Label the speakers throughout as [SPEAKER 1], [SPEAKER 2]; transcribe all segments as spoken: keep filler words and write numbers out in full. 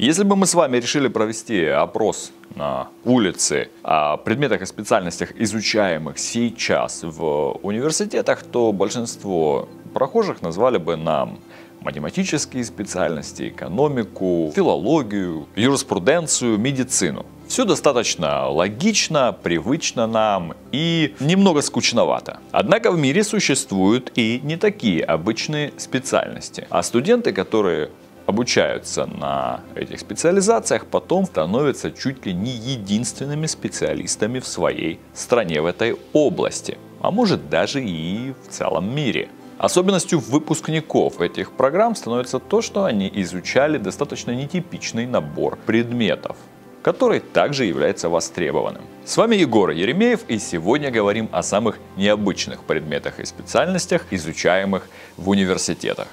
[SPEAKER 1] Если бы мы с вами решили провести опрос на улице о предметах и специальностях, изучаемых сейчас в университетах, то большинство прохожих назвали бы нам математические специальности, экономику, филологию, юриспруденцию, медицину. Все достаточно логично, привычно нам и немного скучновато. Однако в мире существуют и не такие обычные специальности. А студенты, которые обучаются на этих специализациях, потом становятся чуть ли не единственными специалистами в своей стране в этой области. А может даже и в целом мире. Особенностью выпускников этих программ становится то, что они изучали достаточно нетипичный набор предметов, который также является востребованным. С вами Егор Еремеев, и сегодня говорим о самых необычных предметах и специальностях, изучаемых в университетах.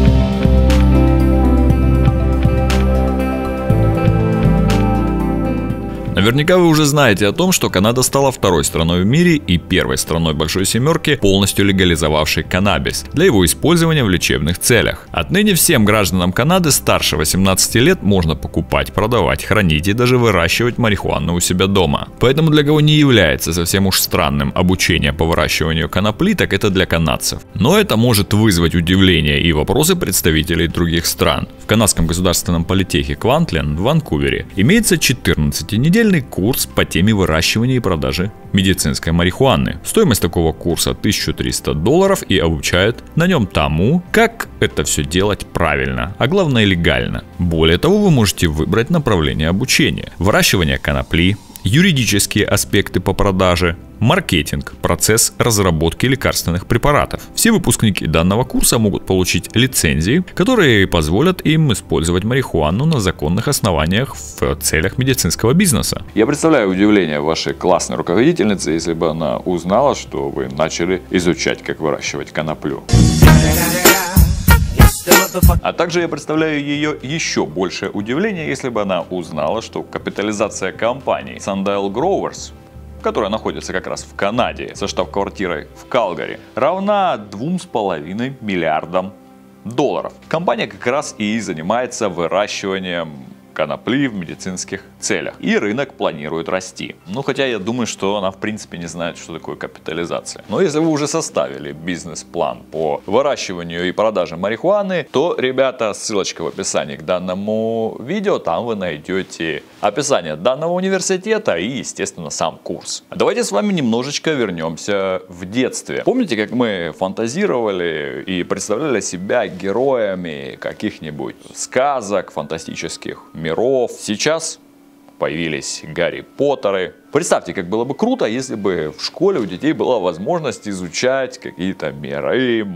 [SPEAKER 1] Наверняка вы уже знаете о том, что Канада стала второй страной в мире и первой страной Большой Семерки, полностью легализовавшей каннабис для его использования в лечебных целях. Отныне всем гражданам Канады старше восемнадцати лет можно покупать, продавать, хранить и даже выращивать марихуану у себя дома. Поэтому для кого не является совсем уж странным обучение по выращиванию конопли, так это для канадцев. Но это может вызвать удивление и вопросы представителей других стран. В канадском государственном политехе Квантлен в Ванкувере имеется четырнадцатинедельный курс по теме выращивания и продажи медицинской марихуаны. Стоимость такого курса тысяча триста долларов, и обучают на нем тому, как это все делать правильно, а главное легально. Более того, вы можете выбрать направление обучения: выращивание конопли, юридические аспекты по продаже, маркетинг, процесс разработки лекарственных препаратов. Все выпускники данного курса могут получить лицензии, которые позволят им использовать марихуану на законных основаниях в целях медицинского бизнеса. Я представляю удивление вашей классной руководительницы, если бы она узнала, что вы начали изучать, как выращивать коноплю. А также я представляю ее еще большее удивление, если бы она узнала, что капитализация компании Sundial Growers, которая находится как раз в Канаде, со штаб-квартирой в Калгари, равна двум с половиной миллиардам долларов. Компания как раз и занимается выращиванием конопли в медицинских целях. И рынок планирует расти. Ну, хотя я думаю, что она в принципе не знает, что такое капитализация. Но если вы уже составили бизнес-план по выращиванию и продаже марихуаны, то, ребята, ссылочка в описании к данному видео, там вы найдете описание данного университета и, естественно, сам курс. Давайте с вами немножечко вернемся в детстве. Помните, как мы фантазировали и представляли себя героями каких-нибудь сказок, фантастических миров? Сейчас появились Гарри Поттеры. Представьте, как было бы круто, если бы в школе у детей была возможность изучать какие-то миры,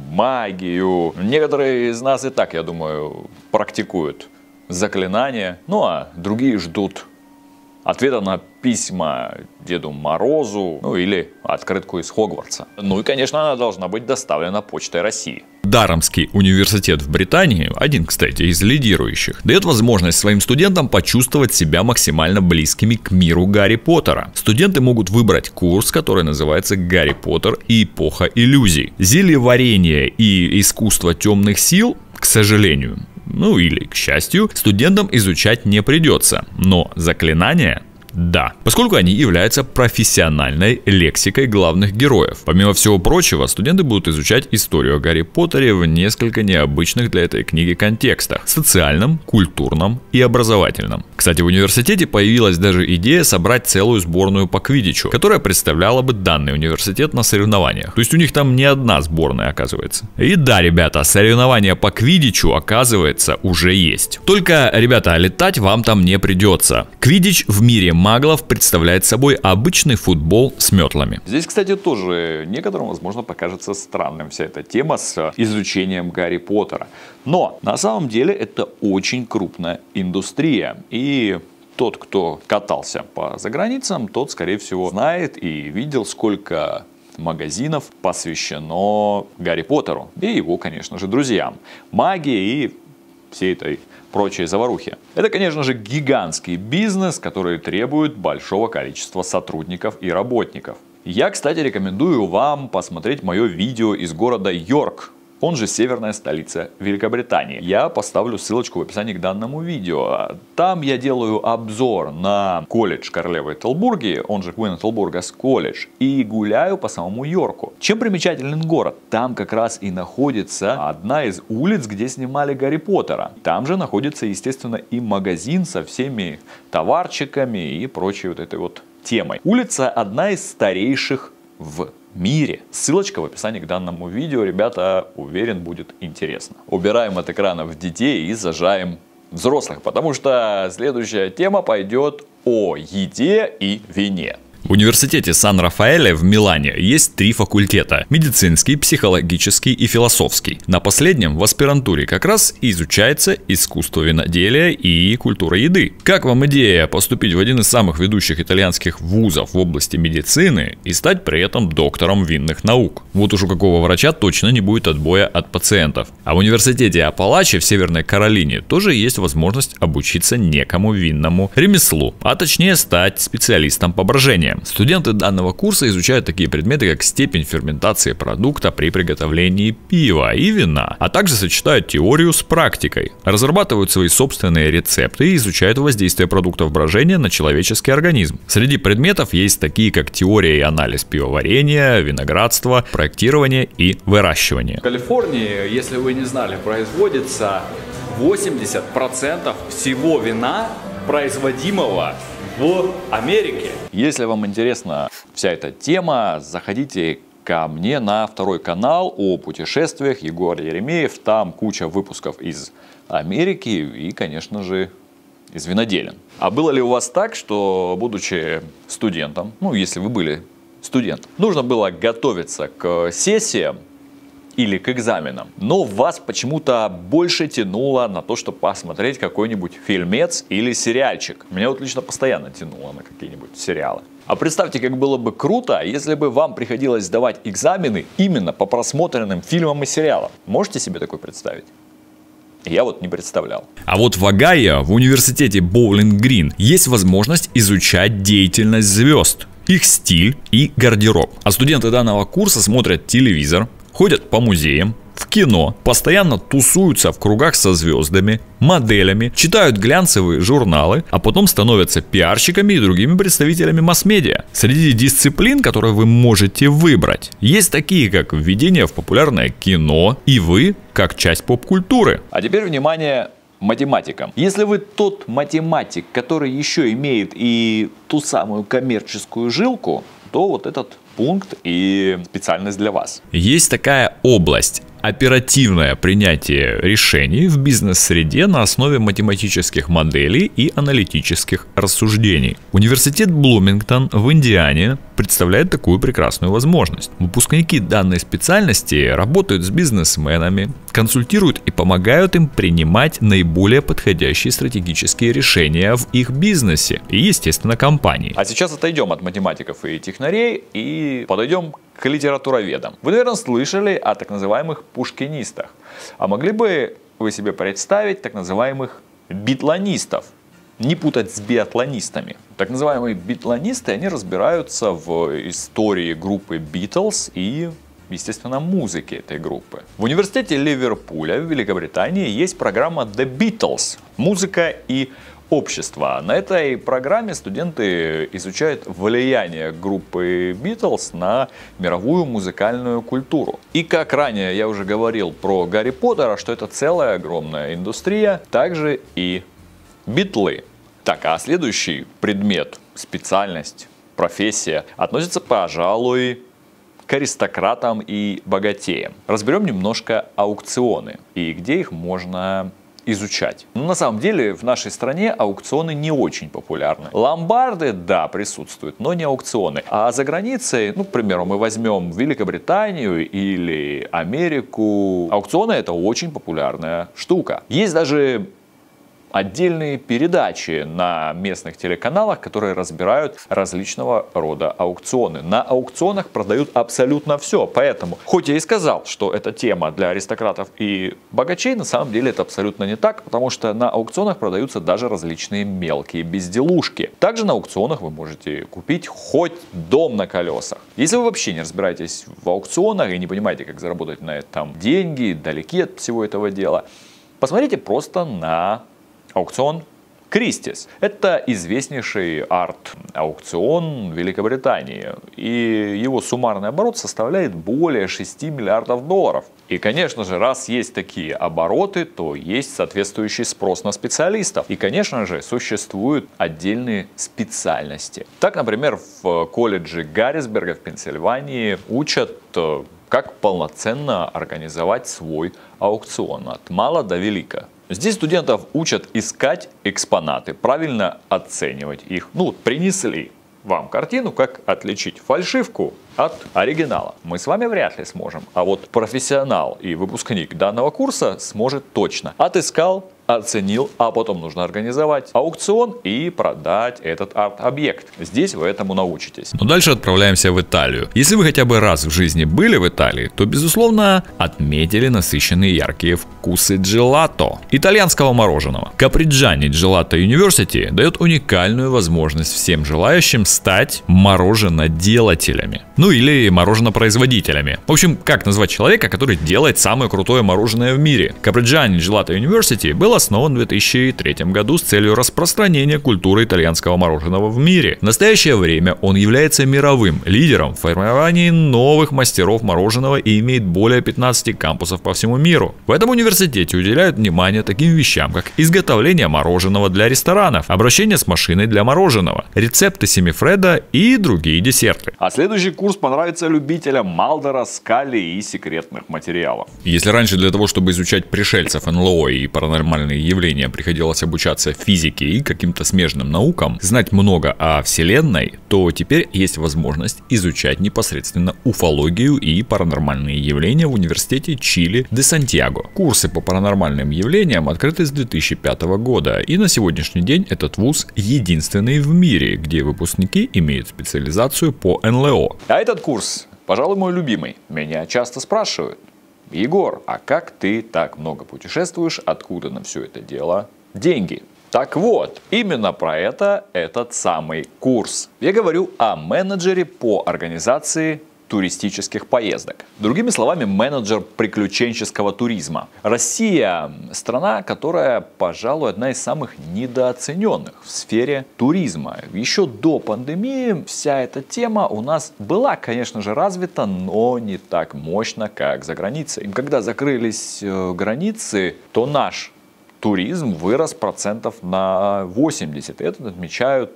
[SPEAKER 1] магию. Некоторые из нас и так, я думаю, практикуют заклинания, ну а другие ждут ответа на письма Деду Морозу, ну или открытку из Хогвартса. Ну и, конечно, она должна быть доставлена почтой России. Дарамский университет в Британии, один, кстати, из лидирующих, дает возможность своим студентам почувствовать себя максимально близкими к миру Гарри Поттера. Студенты могут выбрать курс, который называется «Гарри Поттер и эпоха иллюзий». Зельеварение и искусство темных сил, к сожалению, ну или к счастью, студентам изучать не придется, но заклинания — да, поскольку они являются профессиональной лексикой главных героев. Помимо всего прочего, студенты будут изучать историю о Гарри Поттере в несколько необычных для этой книги контекстах: социальном, культурном и образовательном. Кстати, в университете появилась даже идея собрать целую сборную по квиддичу, которая представляла бы данный университет на соревнованиях. То есть у них там не одна сборная, оказывается. И да, ребята, соревнования по квиддичу, оказывается, уже есть. Только, ребята, летать вам там не придется. Квиддич в мире маглов представляет собой обычный футбол с метлами. Здесь, кстати, тоже некоторым, возможно, покажется странным вся эта тема с изучением Гарри Поттера. Но на самом деле это очень крупная индустрия. И тот, кто катался по заграницам, тот, скорее всего, знает и видел, сколько магазинов посвящено Гарри Поттеру и его, конечно же, друзьям, магии и всей этой прочей заварухи. Это, конечно же, гигантский бизнес, который требует большого количества сотрудников и работников. Я, кстати, рекомендую вам посмотреть мое видео из города Йорк, он же северная столица Великобритании. Я поставлю ссылочку в описании к данному видео. Там я делаю обзор на колледж королевы Этелбурги, он же Queen Ethelburga's College, и гуляю по самому Йорку. Чем примечателен город? Там как раз и находится одна из улиц, где снимали Гарри Поттера. Там же находится, естественно, и магазин со всеми товарчиками и прочей вот этой вот темой. Улица одна из старейших в мире. Ссылочка в описании к данному видео, ребята, уверен, будет интересно. Убираем от экранов детей и сажаем взрослых, потому что следующая тема пойдет о еде и вине.
[SPEAKER 2] В университете Сан-Рафаэле в Милане есть три факультета – медицинский, психологический и философский. На последнем в аспирантуре как раз изучается искусство виноделия и культура еды. Как вам идея поступить в один из самых ведущих итальянских вузов в области медицины и стать при этом доктором винных наук? Вот уж у какого врача точно не будет отбоя от пациентов. А в университете Апалачи в Северной Каролине тоже есть возможность обучиться некому винному ремеслу, а точнее стать специалистом по брожениям. Студенты данного курса изучают такие предметы, как степень ферментации продукта при приготовлении пива и вина, а также сочетают теорию с практикой, разрабатывают свои собственные рецепты и изучают воздействие продуктов брожения на человеческий организм. Среди предметов есть такие, как теория и анализ пивоварения, виноградства, проектирование и выращивание.
[SPEAKER 1] В Калифорнии, если вы не знали, производится восемьдесят процентов всего вина, производимого в Америке. Если вам интересна вся эта тема, заходите ко мне на второй канал о путешествиях Егор Еремеев. Там куча выпусков из Америки и, конечно же, из виноделин. А было ли у вас так, что, будучи студентом, ну, если вы были студентом, нужно было готовиться к сессиям или к экзаменам, но вас почему-то больше тянуло на то, чтобы посмотреть какой-нибудь фильмец или сериальчик. Меня вот лично постоянно тянуло на какие-нибудь сериалы. А представьте, как было бы круто, если бы вам приходилось сдавать экзамены именно по просмотренным фильмам и сериалам. Можете себе такое представить? Я вот не представлял.
[SPEAKER 2] А вот в Огайо, в университете Боулинг-Грин, есть возможность изучать деятельность звезд, их стиль и гардероб. А студенты данного курса смотрят телевизор, ходят по музеям, в кино, постоянно тусуются в кругах со звездами, моделями, читают глянцевые журналы, а потом становятся пиарщиками и другими представителями масс-медиа. Среди дисциплин, которые вы можете выбрать, есть такие, как введение в популярное кино и вы, как часть поп-культуры.
[SPEAKER 1] А теперь внимание математикам. Если вы тот математик, который еще имеет и ту самую коммерческую жилку, то вот этот пункт и специальность для вас.
[SPEAKER 2] Есть такая область – оперативное принятие решений в бизнес-среде на основе математических моделей и аналитических рассуждений. Университет Блумингтон в Индиане представляет такую прекрасную возможность. Выпускники данной специальности работают с бизнесменами, консультируют и помогают им принимать наиболее подходящие стратегические решения в их бизнесе и, естественно, компании.
[SPEAKER 1] А сейчас отойдем от математиков и технарей и подойдем к литературоведам. Вы, наверное, слышали о так называемых пушкинистах. А могли бы вы себе представить так называемых битлонистов? Не путать с биатлонистами. Так называемые битлонисты, они разбираются в истории группы Beatles и, естественно, музыке этой группы. В университете Ливерпуля в Великобритании есть программа The Beatles. Музыка и общество. На этой программе студенты изучают влияние группы Beatles на мировую музыкальную культуру. И как ранее я уже говорил про Гарри Поттера, что это целая огромная индустрия, также и битлы. Так, а следующий предмет, специальность, профессия относится, пожалуй, к аристократам и богатеям. Разберем немножко аукционы и где их можно изучать. Но на самом деле в нашей стране аукционы не очень популярны. Ломбарды, да, присутствуют, но не аукционы. А за границей, ну, к примеру, мы возьмем Великобританию или Америку. Аукционы — это очень популярная штука. Есть даже отдельные передачи на местных телеканалах, которые разбирают различного рода аукционы. На аукционах продают абсолютно все. Поэтому, хоть я и сказал, что это тема для аристократов и богачей, на самом деле это абсолютно не так, потому что на аукционах продаются даже различные мелкие безделушки. Также на аукционах вы можете купить хоть дом на колесах. Если вы вообще не разбираетесь в аукционах и не понимаете, как заработать на этом деньги, далеки от всего этого дела, посмотрите просто на аукцион Кристис. Это известнейший арт-аукцион Великобритании. И его суммарный оборот составляет более шести миллиардов долларов. И, конечно же, раз есть такие обороты, то есть соответствующий спрос на специалистов. И, конечно же, существуют отдельные специальности. Так, например, в колледже Гаррисберга в Пенсильвании учат, как полноценно организовать свой аукцион от мала до велика. Здесь студентов учат искать экспонаты, правильно оценивать их. Ну, принесли вам картину, как отличить фальшивку от оригинала. Мы с вами вряд ли сможем. А вот профессионал и выпускник данного курса сможет точно. Отыскал, оценил, а потом нужно организовать аукцион и продать этот арт-объект. Здесь вы этому научитесь.
[SPEAKER 2] Но дальше отправляемся в Италию. Если вы хотя бы раз в жизни были в Италии, то, безусловно, отметили насыщенные яркие вкусы джелато, итальянского мороженого. Каприджани Gelato University дает уникальную возможность всем желающим стать мороженоделателями. Ну или мороженопроизводителями. В общем, как назвать человека, который делает самое крутое мороженое в мире? Каприджани Gelato University был основан в две тысячи третьем году с целью распространения культуры итальянского мороженого в мире. В настоящее время он является мировым лидером в формировании новых мастеров мороженого и имеет более пятнадцати кампусов по всему миру. В этом университете уделяют внимание таким вещам, как изготовление мороженого для ресторанов, обращение с машиной для мороженого, рецепты семифредо и другие десерты.
[SPEAKER 1] А следующий курс понравится любителям Малдера, Скалли и секретных материалов.
[SPEAKER 2] Если раньше для того, чтобы изучать пришельцев, эн эл о и паранормальные явления приходилось обучаться физике и каким-то смежным наукам, знать много о Вселенной, то теперь есть возможность изучать непосредственно уфологию и паранормальные явления в университете Чили де Сантьяго. Курсы по паранормальным явлениям открыты с две тысячи пятого года, и на сегодняшний день этот вуз единственный в мире, где выпускники имеют специализацию по эн эл о.
[SPEAKER 1] А этот курс, пожалуй, мой любимый. Меня часто спрашивают: Егор, а как ты так много путешествуешь, откуда на все это дело деньги? Так вот, именно про это этот самый курс. Я говорю о менеджере по организации туристических поездок. Другими словами, менеджер приключенческого туризма. Россия – страна, которая, пожалуй, одна из самых недооцененных в сфере туризма. Еще до пандемии вся эта тема у нас была, конечно же, развита, но не так мощно, как за границей. И когда закрылись границы, то наш туризм вырос процентов на восемьдесят. Это отмечают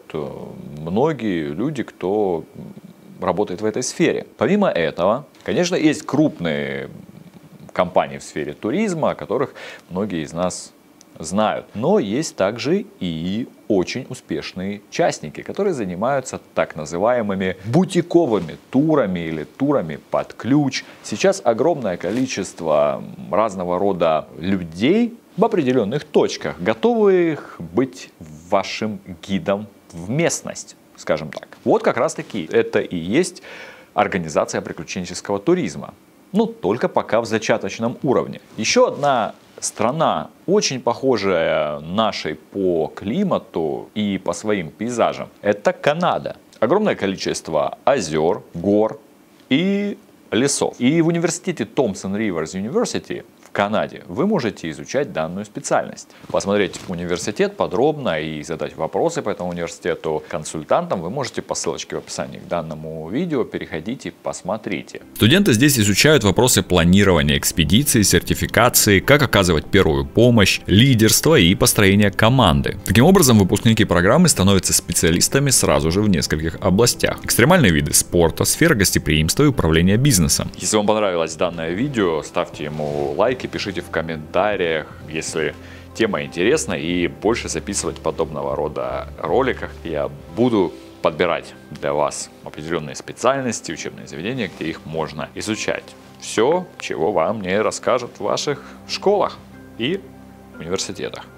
[SPEAKER 1] многие люди, кто работает в этой сфере. Помимо этого, конечно, есть крупные компании в сфере туризма, о которых многие из нас знают. Но есть также и очень успешные частники, которые занимаются так называемыми бутиковыми турами или турами под ключ. Сейчас огромное количество разного рода людей в определенных точках, готовых быть вашим гидом в местность, скажем так. Вот как раз таки это и есть организация приключенческого туризма. Ну, только пока в зачаточном уровне. Еще одна страна, очень похожая нашей по климату и по своим пейзажам, это Канада. Огромное количество озер, гор и лесов. И в университете Thompson Rivers University в Канаде вы можете изучать данную специальность. Посмотреть университет подробно и задать вопросы по этому университету консультантам вы можете по ссылочке в описании к данному видео. Переходите, посмотрите.
[SPEAKER 2] Студенты здесь изучают вопросы планирования экспедиции, сертификации, как оказывать первую помощь, лидерство и построение команды. Таким образом, выпускники программы становятся специалистами сразу же в нескольких областях. Экстремальные виды спорта, сфера гостеприимства и управления бизнесом.
[SPEAKER 1] Если вам понравилось данное видео, ставьте ему лайки, пишите в комментариях, если тема интересна, и больше записывать подобного рода роликах. Я буду подбирать для вас определенные специальности, учебные заведения, где их можно изучать. Все, чего вам не расскажут в ваших школах и университетах.